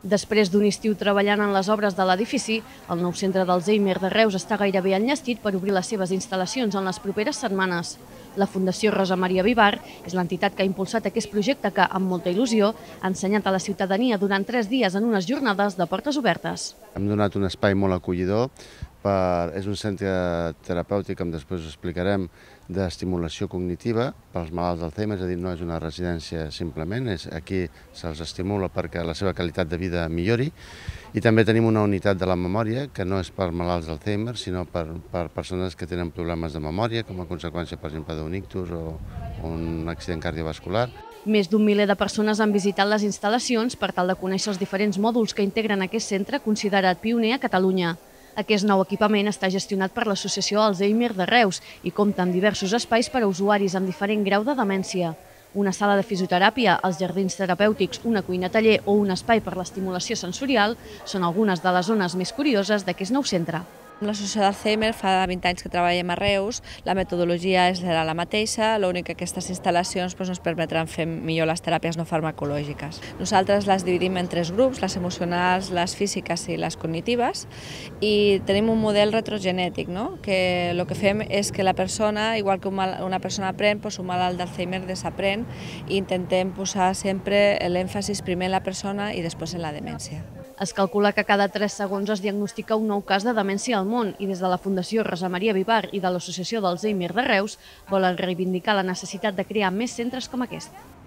Després d'un estiu treballant en les obres de l'edifici, el nou centre d'Alzheimer de Reus està gairebé enllestit per obrir les seves instal·lacions en les properes setmanes. La Fundació Rosa Maria Vivar és l'entitat que ha impulsat aquest projecte que, amb molta il·lusió, ha ensenyat a la ciutadania durant 3 dies en unes jornades de portes obertes. Hem donat un espai molt acollidor, és un centre terapèutic, com després ho explicarem, d'estimulació cognitiva pels malalts d'Alzheimer, és a dir, no és una residència simplement, aquí se'ls estimula perquè la seva qualitat de vida millori. I també tenim una unitat de la memòria, que no és per malalts d'Alzheimer, sinó per persones que tenen problemes de memòria, com a conseqüència, per exemple, d'un ictus o un accident cardiovascular. Més d'un miler de persones han visitat les instal·lacions per tal de conèixer els diferents mòduls que integren aquest centre considerat pioner a Catalunya. Aquest nou equipament està gestionat per l'Associació Alzheimer de Reus i compta amb diversos espais per a usuaris amb diferent grau de demència. Una sala de fisioteràpia, els jardins terapèutics, una cuina-taller o un espai per l'estimulació sensorial són algunes de les zones més curioses d'aquest nou centre. L'associació d'Alzheimer fa 20 anys que treballem a Reus, la metodologia serà la mateixa, l'únic que aquestes instal·lacions ens permetran fer millor les teràpies no farmacològiques. Nosaltres les dividim en 3 grups, les emocionals, les físiques i les cognitives, i tenim un model retrogenètic, que el que fem és que la persona, igual que una persona aprèn, un malalt d'Alzheimer desaprèn, i intentem posar sempre l'èmfasis primer en la persona i després en la demència. Es calcula que cada 3 segons es diagnostica un nou cas de demència al món i des de la Fundació Rosa Maria Vivar i de l'Associació d'Alzheimer de Reus volen reivindicar la necessitat de crear més centres com aquest.